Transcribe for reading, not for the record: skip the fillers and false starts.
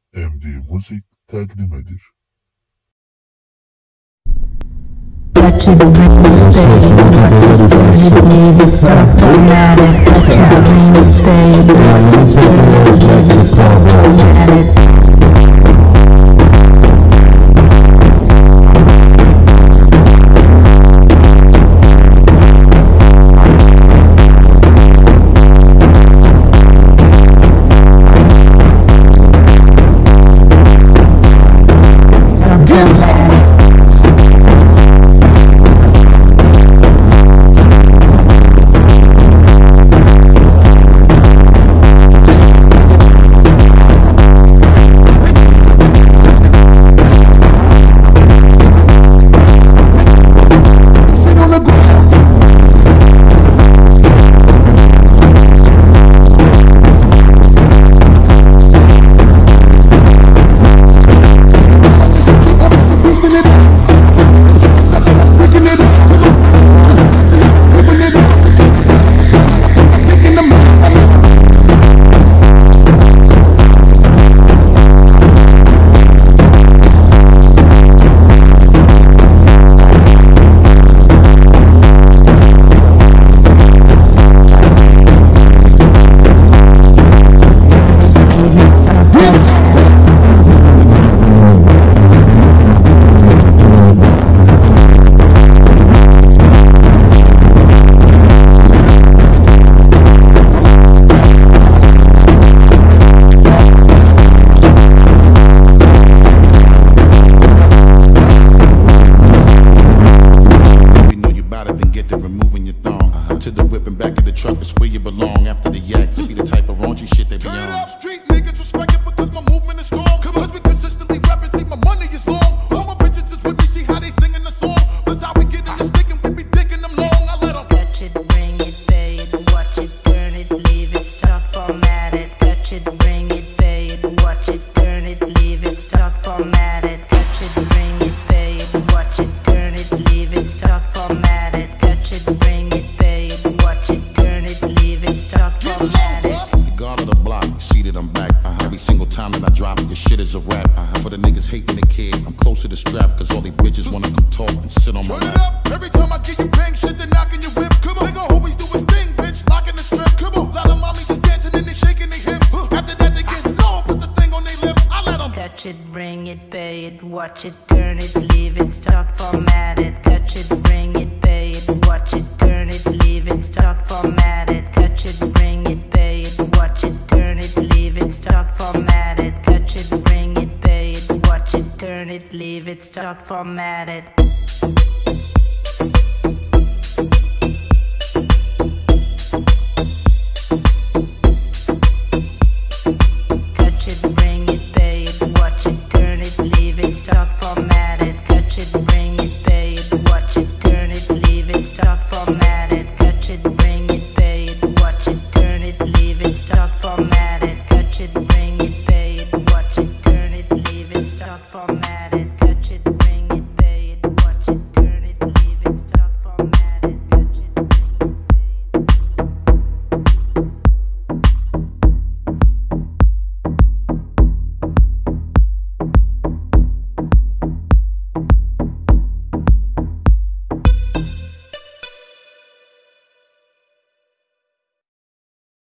MD Müzik takdim edir. To the whip and back of the truck, that's where you belong. After the yak, see the type of raunchy shit they be on. Turn it up, street niggas respect it because my movement is strong. Come on, we consistently rap and see my money is long. All my bitches is with me, see how they singing the song. That's how we get in the stick and we be digging them long. I let them touch it, bring it, pay it, watch it, turn it, leave it, start format it. Touch it, bring it, pay it, watch it, turn it, leave it, start format it. Touch it, bring it, pay it, watch it, turn it, leave it, start format it. Touch it, bring it, pay it, watch it, turn it, leave it, start format it. the guard of the block, you see that I'm back. Every single time that I drop, your shit is a rap. For the niggas hating the kid, I'm close to the strap, cause all these bitches wanna come talk and sit on my lap. Turn it up, every time I get you bang shit, they're knocking your whip. Come on, nigga always do his thing, bitch, locking the strip. Come on, lot of mommies just dancing and they shaking their hips. After that they get slow, put the thing on their lip. I let them touch it, bring it, pay it, watch it, turn it, leave it, start format it. Touch it, bring it, pay it, watch it, turn it, leave it, start format it. Touch it, bring it, pay it, watch it, turn it, leave it, start format it. Touch it, bring it, pay it, watch it, turn it, leave it, start format it.